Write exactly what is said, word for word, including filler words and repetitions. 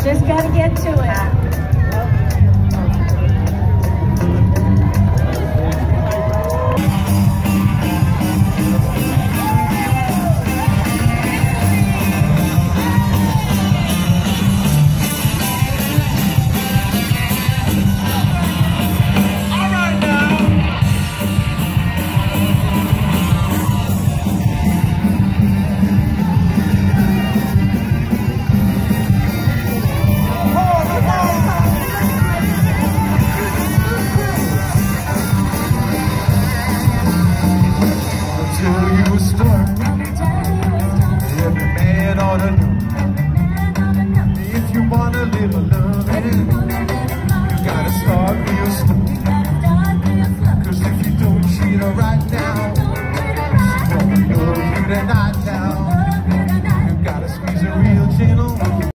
Just gotta get to it. If you wanna live a loving, you gotta start real slow. Cause if you don't treat her right now, she won't love you tonight now. You gotta squeeze her real gentle.